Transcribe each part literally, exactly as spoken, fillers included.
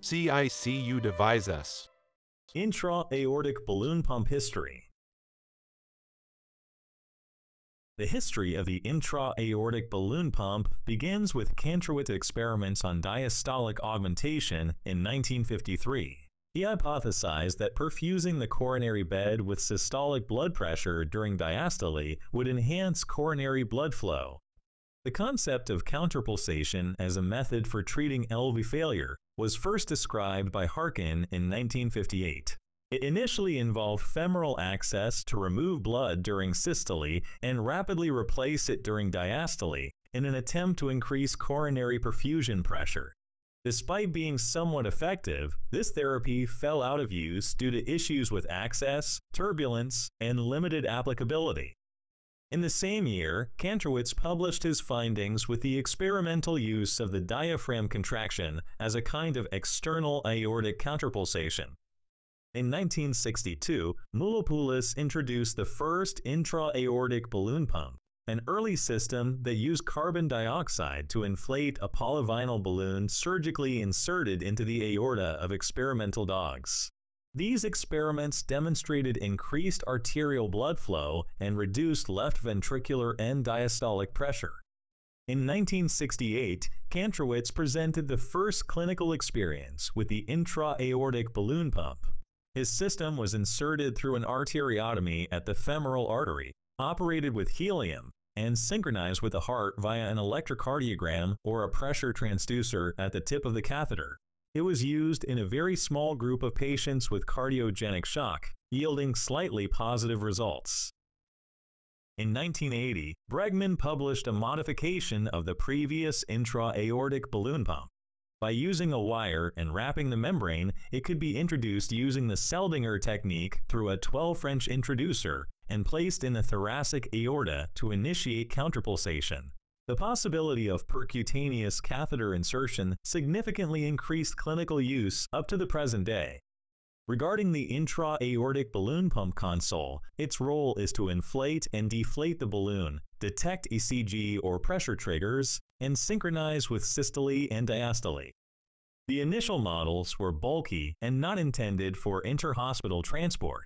C I C U devices. Intra-aortic balloon pump history. The history of the intra-aortic balloon pump begins with Kantrowitz experiments on diastolic augmentation in nineteen fifty-three. He hypothesized that perfusing the coronary bed with systolic blood pressure during diastole would enhance coronary blood flow. The concept of counterpulsation as a method for treating L V failure was first described by Harken in nineteen fifty-eight. It initially involved femoral access to remove blood during systole and rapidly replace it during diastole in an attempt to increase coronary perfusion pressure. Despite being somewhat effective, this therapy fell out of use due to issues with access, turbulence, and limited applicability. In the same year, Kantrowitz published his findings with the experimental use of the diaphragm contraction as a kind of external aortic counterpulsation. In nineteen sixty-two, Moulopoulos introduced the first intra-aortic balloon pump, an early system that used carbon dioxide to inflate a polyvinyl balloon surgically inserted into the aorta of experimental dogs. These experiments demonstrated increased arterial blood flow and reduced left ventricular and diastolic pressure. In nineteen sixty-eight, Kantrowitz presented the first clinical experience with the intra-aortic balloon pump. His system was inserted through an arteriotomy at the femoral artery, operated with helium, and synchronized with the heart via an electrocardiogram or a pressure transducer at the tip of the catheter. It was used in a very small group of patients with cardiogenic shock, yielding slightly positive results. In nineteen eighty, Bregman published a modification of the previous intra-aortic balloon pump. By using a wire and wrapping the membrane, it could be introduced using the Seldinger technique through a twelve French introducer and placed in the thoracic aorta to initiate counterpulsation. The possibility of percutaneous catheter insertion significantly increased clinical use up to the present day. Regarding the intra-aortic balloon pump console, its role is to inflate and deflate the balloon, detect E C G or pressure triggers, and synchronize with systole and diastole. The initial models were bulky and not intended for inter-hospital transport.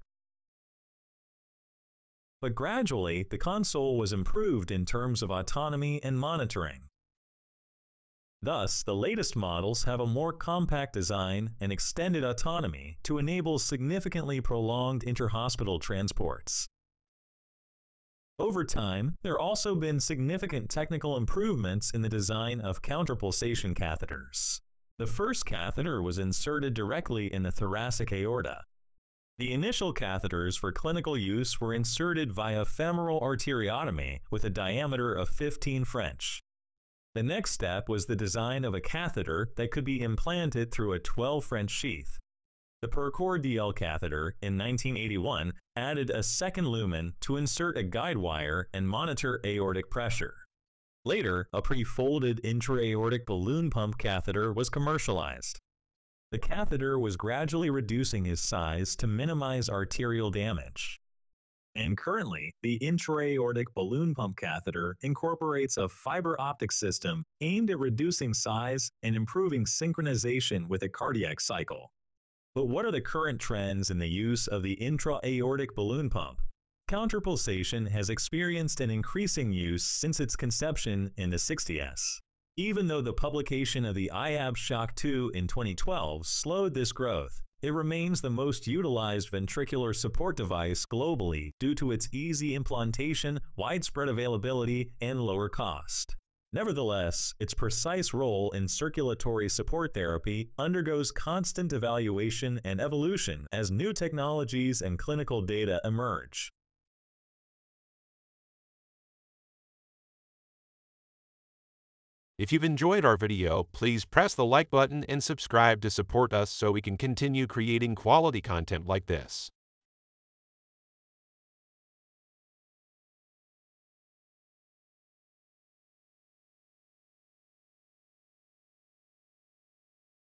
But gradually, the console was improved in terms of autonomy and monitoring. Thus, the latest models have a more compact design and extended autonomy to enable significantly prolonged inter-hospital transports. Over time, there have also been significant technical improvements in the design of counterpulsation catheters. The first catheter was inserted directly in the thoracic aorta. The initial catheters for clinical use were inserted via femoral arteriotomy with a diameter of fifteen French. The next step was the design of a catheter that could be implanted through a twelve French sheath. The percutaneous catheter in nineteen eighty-one added a second lumen to insert a guide wire and monitor aortic pressure. Later, a pre-folded intra-aortic balloon pump catheter was commercialized. The catheter was gradually reducing its size to minimize arterial damage. And currently, the intra-aortic balloon pump catheter incorporates a fiber optic system aimed at reducing size and improving synchronization with a cardiac cycle. But what are the current trends in the use of the intra-aortic balloon pump? Counterpulsation has experienced an increasing use since its conception in the sixties. Even though the publication of the I A B P SHOCK two in twenty twelve slowed this growth, it remains the most utilized ventricular support device globally due to its easy implantation, widespread availability, and lower cost. Nevertheless, its precise role in circulatory support therapy undergoes constant evaluation and evolution as new technologies and clinical data emerge. If you've enjoyed our video, please press the like button and subscribe to support us so we can continue creating quality content like this.